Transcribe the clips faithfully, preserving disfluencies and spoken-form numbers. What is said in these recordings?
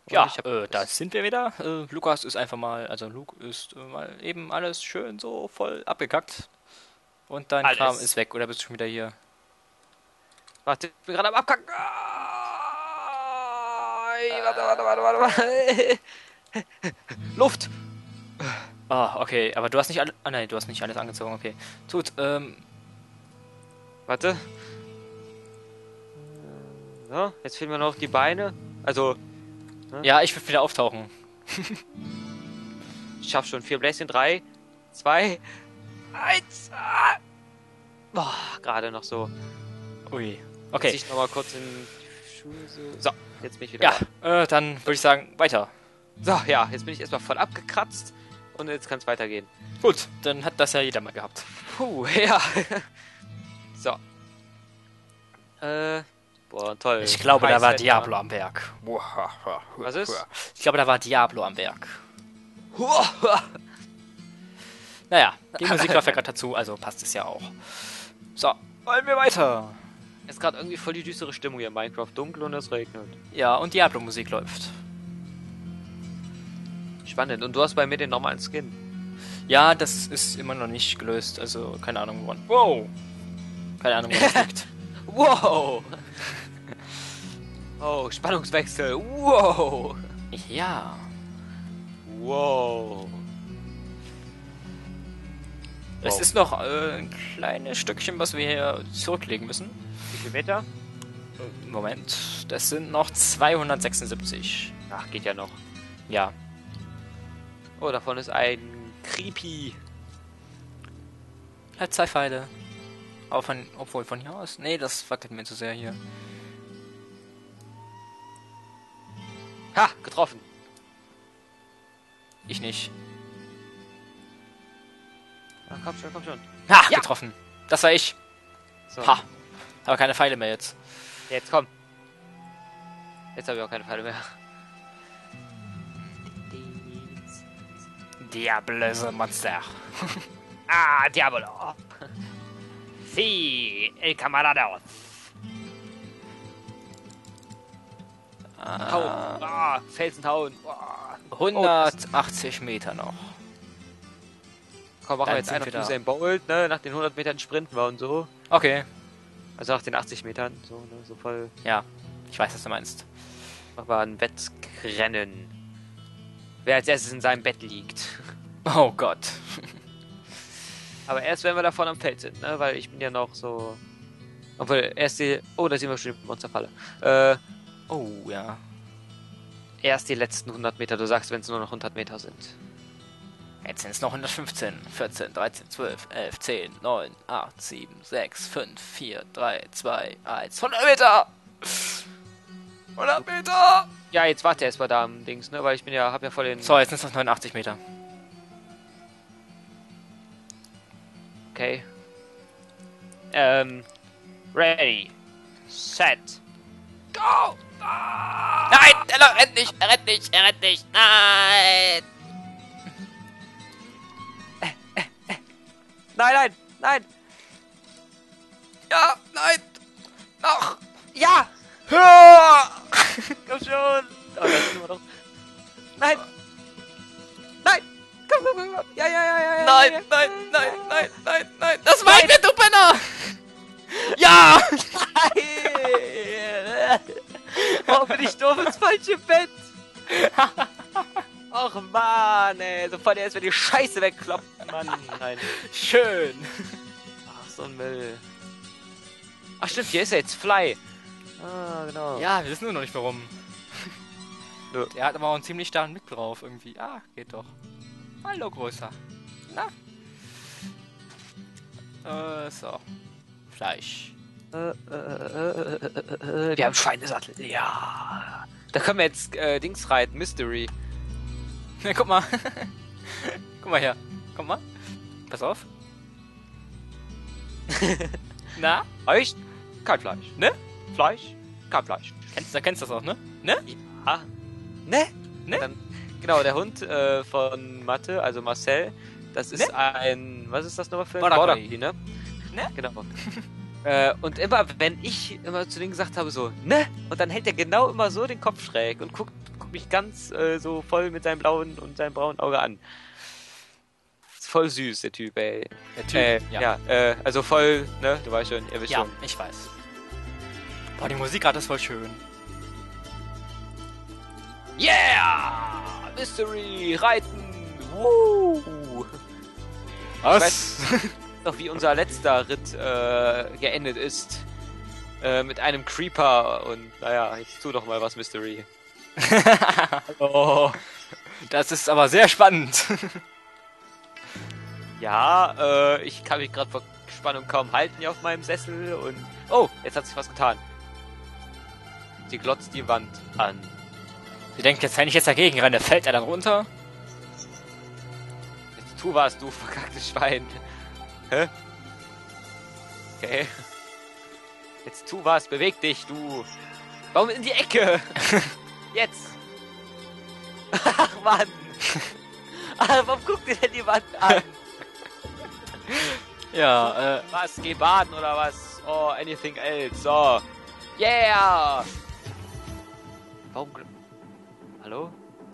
Ja, ich hab äh, da sind wir wieder. Äh, Lukas ist einfach mal, also Luke ist äh, mal eben alles schön so voll abgekackt. Und dein Kram ist alles. weg, oder bist du schon wieder hier? Warte, ich bin gerade am Abkacken. Ah, warte, warte, warte, warte, warte. Luft! Ah, okay, aber du hast nicht alle. Ah, nein, du hast nicht alles angezogen, okay. Tut, ähm. Warte. So, jetzt fehlen mir noch die Beine. Also, Ja, ich will wieder auftauchen. ich schaff schon. Vier Bläschen. Drei, zwei, eins. Ah. Boah, gerade noch so. Ui. Okay. Okay. Ich noch mal kurz in die Schuhe so. So, jetzt bin ich wieder Ja, da. äh, dann würde ich sagen, weiter. So, ja, jetzt bin ich erstmal voll abgekratzt. Und jetzt kann es weitergehen. Gut, dann hat das ja jeder mal gehabt. Puh, ja. So. Äh, boah, toll. Ich glaube, da war Preiswetter. Diablo am Werk. Was ist? Ich glaube, da war Diablo am Werk. Naja, die Musik läuft ja gerade dazu, also passt es ja auch. So, wollen wir weiter? Ist gerade irgendwie voll die düstere Stimmung hier in Minecraft. Dunkel und es regnet. Ja, und Diablo-Musik läuft. Spannend. Und du hast bei mir den normalen Skin. Ja, das ist immer noch nicht gelöst, also keine Ahnung woran. Wow! Keine Ahnung, woran das liegt. Wow! Oh, Spannungswechsel. Wow! Ja. Wow. Es Wow. ist noch äh, ein kleines Stückchen, was wir hier zurücklegen müssen. Wie viel Meter? Moment, das sind noch zweihundertsechsundsiebzig. Ach, geht ja noch. Ja. Oh, davon ist ein Creepy. Halt zwei Pfeile. Aber von, obwohl von hier aus. Nee, das wackelt mir zu sehr hier. Ha, getroffen. Ich nicht. Ach, komm schon, komm schon. Ha, Ja. getroffen. Das war ich. So, Ha. Aber keine Pfeile mehr jetzt. jetzt komm. Jetzt habe ich auch keine Pfeile mehr. Diablöse Monster. Ah, Diabolo. Sí, el camarada. Tauen. Ah, Ah, Felsentauen. Ah. hundertachtzig Meter noch. Komm, machen Dann wir jetzt sind einfach wir da. Usain Bolt, ne? Nach den hundert Metern sprinten wir und so. Okay. Also nach den achtzig Metern, so, ne? So voll. Ja, ich weiß, was du meinst. Machen wir ein Wettrennen. Wer als erstes in seinem Bett liegt. Oh Gott. Aber erst wenn wir da vorne am Feld sind, ne? Weil ich bin ja noch so. Obwohl, erst die. Oh, da sehen wir schon die Monsterfalle. Äh, Oh, ja. erst die letzten hundert Meter. Du sagst, wenn es nur noch hundert Meter sind. Jetzt sind es noch hundertfünfzehn, vierzehn, dreizehn, zwölf, elf, zehn, neun, acht, sieben, sechs, fünf, vier, drei, zwei, eins. hundert Meter! hundert Meter! Ja, jetzt warte erst mal da am Dings, ne? Weil ich bin ja, hab ja voll den. So, jetzt sind es noch neunundachtzig Meter. Okay. Ähm. Ready. Set. Go! Ah! Nein! Er rennt nicht! Er rennt nicht! Er rennt nicht! Nein! Nein, nein, nein! Ja! Nein! Noch! Ja! Ja! Komm schon! Oh, da sind wir doch. Nein! Nein! Komm, komm, komm, komm! Ja, ja, ja, ja, ja! Nein! ja. Nein! Nein! Nein! Nein! Nein! Das war ich, du Penner! Ja! Nein! Oh, bin ich doof ins falsche Bett! Och Mann, ey! Sofort erst mal die Scheiße wegkloppt, Mann! Nein! Schön! Ach, so ein Müll. Ach stimmt, hier ist er jetzt Fly. Ah, genau. Ja, wir wissen nur noch nicht warum. Nö. Der hat aber auch einen ziemlich starken Blick drauf irgendwie. Ah, geht doch. Hallo, Größer. Na? Äh, so. Fleisch. Äh, äh, äh, äh, äh, äh, wir haben Schweinesattel. Ja. Da können wir jetzt äh, Dings reiten. Mystery. Ja, guck mal. Guck mal her. Guck mal. Pass auf. Na? Fleisch? Kein Fleisch. Ne? Fleisch? Kein Fleisch. Kennst, da kennst du das auch, ne? Ne? Ja. Ne? Ne? Dann, genau, der Hund äh, von Mathe, also Marcel, das ist Ne? ein, was ist das nochmal für ein Border Border Collie. Collie, ne? Ne? Genau. Äh, und immer, wenn ich immer zu denen gesagt habe, so, ne? Und dann hält er genau immer so den Kopf schräg und guckt, guckt mich ganz äh, so voll mit seinem blauen und seinem braunen Auge an. Ist voll süß, der Typ, ey. Der Typ, Äh, ja. ja, äh, also voll, ne? Du weißt schon, ihr wisst Ja, schon. ich weiß. Boah, die Musik gerade ist voll schön. Yeah! Mystery, Reiten, woo! Was? Noch wie unser letzter Ritt äh, geendet ist. Äh, mit einem Creeper und naja, ich tu doch mal was, Mystery. Oh, das ist aber sehr spannend. Ja, äh, ich kann mich gerade vor Spannung kaum halten hier auf meinem Sessel und... Oh, jetzt hat sich was getan. Sie glotzt die Wand an. Sie denkt jetzt, wenn ich jetzt dagegen renne, fällt er dann runter? Jetzt tu was, du verkacktes Schwein. Hä? Okay. Jetzt tu was, beweg dich, du. Warum in die Ecke? Jetzt. Ach, Mann. Ach, warum guckt ihr denn die Wand an? Ja, äh... Was? Geh baden oder was? Oh, anything else. So. Yeah! Warum... Hallo?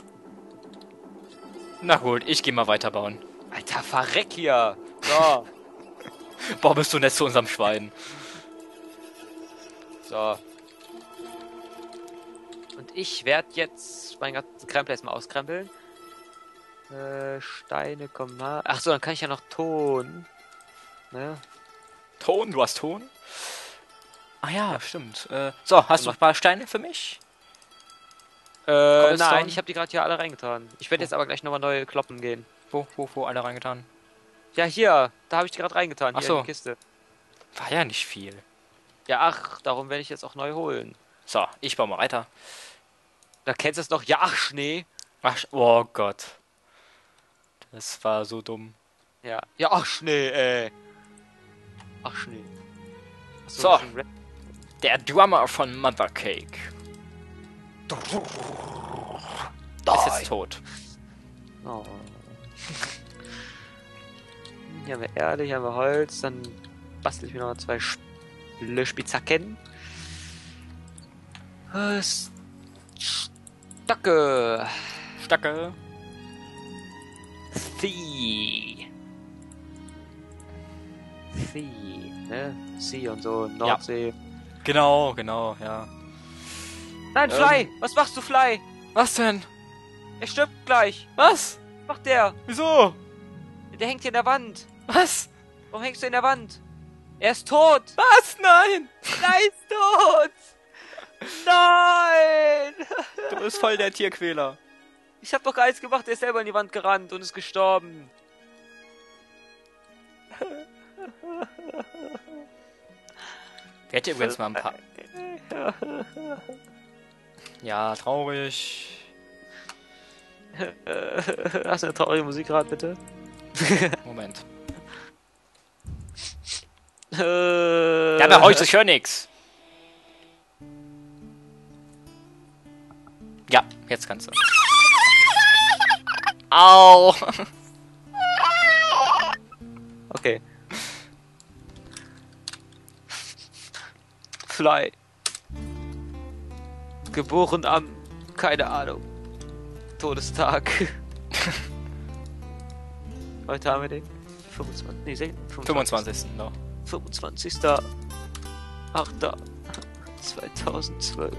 Na gut, ich geh mal weiterbauen. Alter, verreck hier. So. Boah, bist du nett zu unserem Schwein. So. Und ich werde jetzt meinen ganzen Krempel erstmal auskrempeln. Äh, Steine kommen mal. Ach so, dann kann ich ja noch Ton. Ne? Ton? Du hast Ton? Ah ja, stimmt. Äh, so, hast du noch ein paar Steine für mich? Äh, Cobblestone? nein, ich habe die gerade hier alle reingetan. Ich werde jetzt aber gleich nochmal neue kloppen gehen. Wo, wo, wo, alle reingetan? Ja, hier. Da habe ich die gerade reingetan. Ach Hier so. in die Kiste. War ja nicht viel. Ja, ach, darum werde ich jetzt auch neu holen. So, ich baue mal weiter. Da kennst du es noch. Ja, ach, Schnee. Ach, oh Gott. Das war so dumm. Ja. Ja, ach, Schnee, ey. Ach, Schnee. Ach So. schon Red- Der Drummer von Mother Cake. Ist jetzt tot. Oh. Hier haben wir Erde, hier haben wir Holz, dann bastel ich mir noch zwei Sp- Spitzhacken. Äh, Stacke. Stacke. Sea. Sea, ne? Sea und so, Nordsee. Genau, genau, ja. Nein, Ähm. Fly! Was machst du, Fly? Was denn? Er stirbt gleich. Was? Was macht der? Wieso? Der hängt hier in der Wand. Was? Warum hängst du in der Wand? Er ist tot. Was? Nein! Er ist tot. Nein! Du bist voll der Tierquäler. Ich hab doch gar nichts gemacht. Er ist selber in die Wand gerannt und ist gestorben. Wir hätten übrigens mal ein paar... Ja, traurig. Hast du eine traurige Musik gerade, bitte? Moment. Äh, Ja, aber heute, ich höre nix. Ja, jetzt kannst du. Au! Okay. Fly. Geboren am... Keine Ahnung. Todestag. Heute haben wir den fünfundzwanzigsten. Nee, sechsundzwanzigsten. fünfundzwanzigsten noch. fünfundzwanzigster achter zweitausendzwölf.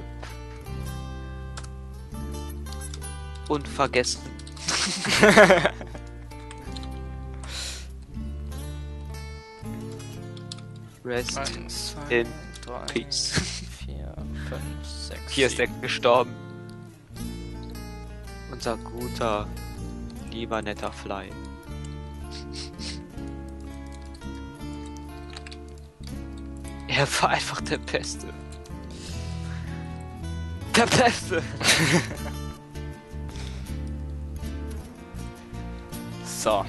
Unvergessen. Rest eins, zwei, in drei, peace. vier, fünf, sechs, Hier ist er sieben. gestorben. Unser guter, lieber, netter Fly. Er war einfach der Beste. Der Beste! So.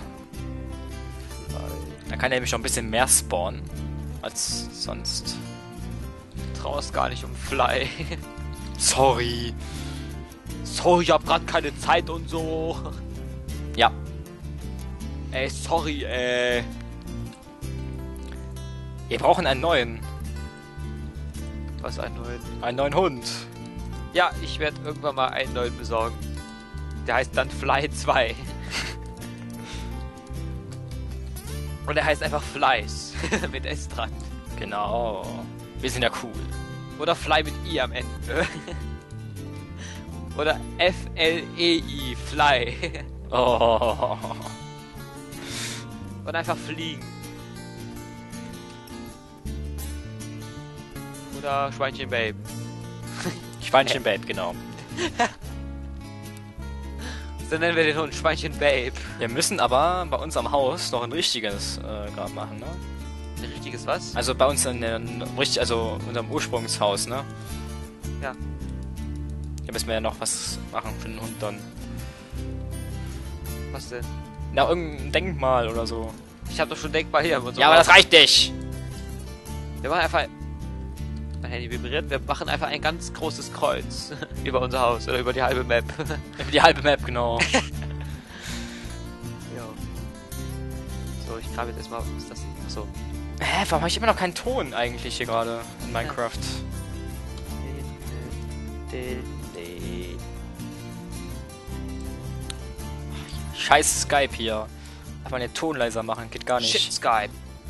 Dann kann er nämlich noch ein bisschen mehr spawnen als sonst. Traust gar nicht um Fly. Sorry. Sorry, ich hab grad keine Zeit und so. Ja. Ey, sorry, ey. Wir brauchen einen neuen. Was, einen neuen? Einen neuen Hund. Ja, ich werde irgendwann mal einen neuen besorgen. Der heißt dann Fly zwei. Und er heißt einfach Flies. Mit S dran. Genau. Wir sind ja cool. Oder Fly mit I am Ende. Oder F L E I, Fly. Oh. Und einfach fliegen. Oder Schweinchen Babe. Schweinchen Babe, genau. So nennen wir den Hund Schweinchen Babe. Wir müssen aber bei uns am Haus noch ein richtiges äh, Grab machen, ne? Ein richtiges was? Also bei uns in den, richtig, also unserem Ursprungshaus, ne? Ja. Da müssen wir ja noch was machen für den Hund dann. Was denn? Na, irgendein Denkmal oder so. Ich hab doch schon Denkmal hier. Und so Ja, aber das reicht nicht! Wir machen einfach... Mein Handy vibriert. Wir machen einfach ein ganz großes Kreuz. Über unser Haus. Oder über die halbe Map. Über die halbe Map, genau. Ja. So, ich grabe jetzt erstmal... Was ist das? Achso. Hä, warum habe ich immer noch keinen Ton eigentlich hier gerade in Minecraft? Scheiß Skype hier. Darf man den Ton leiser machen? Geht gar nicht. Shit, Skype.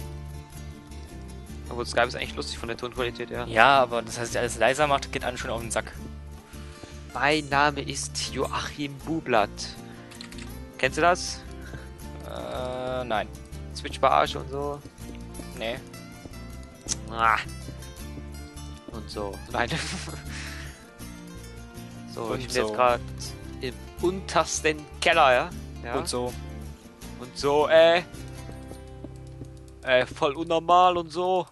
Obwohl Skype ist eigentlich lustig von der Tonqualität, ja. Ja, aber das heißt, alles leiser macht, geht einem schon auf den Sack. Mein Name ist Joachim Bublatt. Kennst du das? Äh, nein. Switch Barrage und so. Nee. Ah. Und so. Nein. So, Und ich bin so. jetzt gerade im untersten Keller, ja? Ja. Und so. Und so, äh. Äh, voll unnormal und so.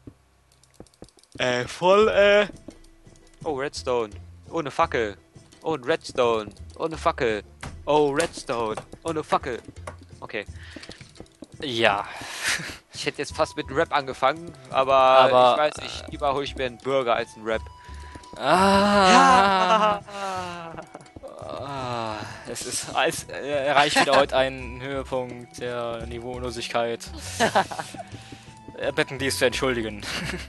Äh, voll, äh. Oh, Redstone. Oh, eine Fackel. Oh, ein Redstone. Oh, eine Fackel. Oh, Redstone. Oh, eine Fackel. Okay. Ja. Ich hätte jetzt fast mit einem Rap angefangen, aber, Aber, ich weiß nicht, lieber hole ich mir einen Burger als einen Rap. Ah. Ah, es ist als äh, erreicht wieder heute einen Höhepunkt der Niveaulosigkeit. Wir bitten dies zu entschuldigen.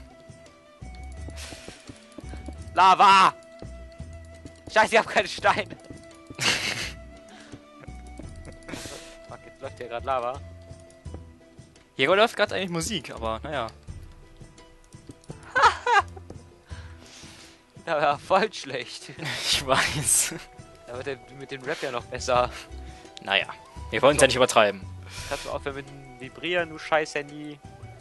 Lava! Scheiße, ich hab keine Steine. Fuck, jetzt läuft hier gerade Lava. Hier läuft gerade eigentlich Musik, aber naja. Ja, ja, voll schlecht. Ich weiß. Da wird der mit dem Rap ja noch besser. Naja, wir wollen es So. ja nicht übertreiben. Kannst du aufhören mit dem Vibrieren, du scheiß Handy.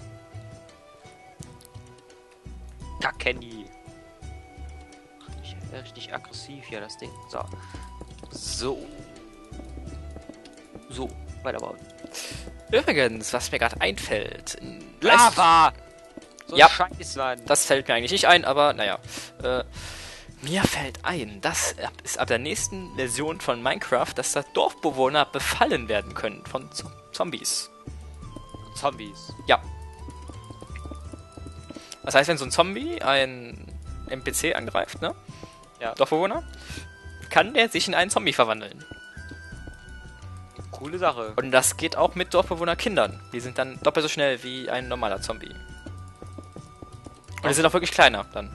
Kack Handy. Richtig, richtig aggressiv hier, das Ding. So. So. So, weiterbauen. Übrigens, was mir gerade einfällt. in- Lava! So Ja. Scheiß, Mann. Das fällt mir eigentlich nicht ein, aber naja. Äh, mir fällt ein, dass ab- ist ab der nächsten Version von Minecraft, dass da Dorfbewohner befallen werden können von Z Zombies. Zombies. Ja. Das heißt, wenn so ein Zombie ein N P C angreift, ne? Ja. Dorfbewohner, kann der sich in einen Zombie verwandeln. Coole Sache. Und das geht auch mit Dorfbewohnerkindern. Die sind dann doppelt so schnell wie ein normaler Zombie. Und die sind auch wirklich kleiner dann.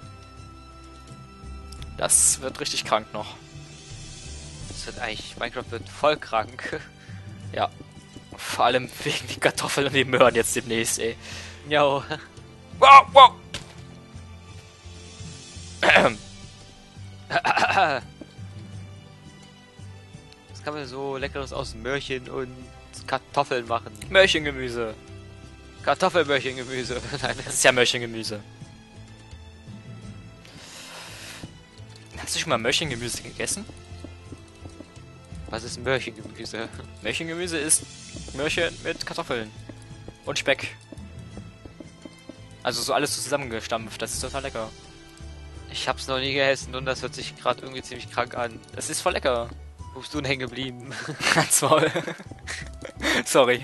Das wird richtig krank noch. Das wird eigentlich, Minecraft wird voll krank. Ja. Vor allem wegen die Kartoffeln und die Möhren jetzt demnächst, ey. Jo. Wow, wow! Was kann man so Leckeres aus Möhrchen und Kartoffeln machen? Möhrchengemüse. Kartoffelmöhrchengemüse. Nein. Das ist ja Möhrchengemüse. Hast du schon mal Möhrchengemüse gegessen? Was ist Möhrchengemüse? Möhrchengemüse ist Möhrchen mit Kartoffeln. Und Speck. Also so alles zusammengestampft. Das ist total lecker. Ich hab's noch nie gegessen und das hört sich gerade irgendwie ziemlich krank an. Das ist voll lecker. Wo bist du denn hängen geblieben? Ganz voll. Sorry.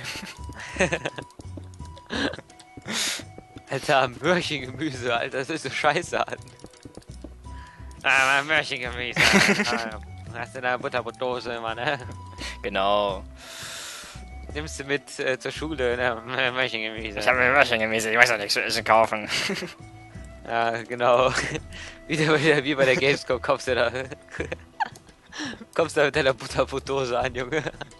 Alter, Möhrchengemüse, Alter, das ist so scheiße an. Ah, Möhrchengemüse. Hast du in der Butterbrotdose immer, ne? Genau. Nimmst du mit äh, zur Schule, ne? Möhrchengemüse. Ich habe mir Möhrchengemüse, ich weiß ja nichts zu essen kaufen. Ja, genau. Wieder, wieder wie bei der Gamescom kommst du da. Kommst du da mit deiner Butterbrotdose an, Junge.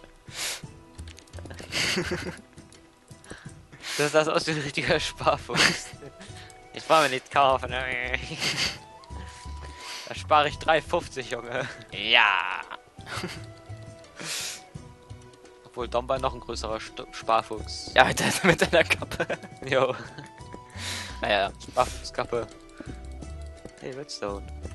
Das sah aus wie ein richtiger Sparfuchs. Ich brauche mir nicht kaufen. Da spare ich drei fünfzig, Junge. Ja. Obwohl Dom war noch ein größerer St Sparfuchs. Ja, mit, de mit deiner Kappe. Jo. Naja. Sparfuchskappe. Hey, Redstone.